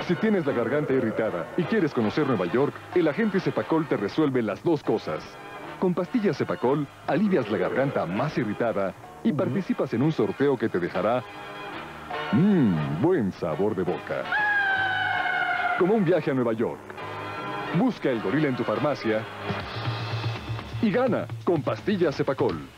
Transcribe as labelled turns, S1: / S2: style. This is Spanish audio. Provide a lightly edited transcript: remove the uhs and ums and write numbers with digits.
S1: Si tienes la garganta irritada y quieres conocer Nueva York, el agente Cepacol te resuelve las dos cosas. Con pastillas Cepacol, alivias la garganta más irritada y participas en un sorteo que te dejará buen sabor de boca. Como un viaje a Nueva York. Busca el gorila en tu farmacia y gana con pastillas Cepacol.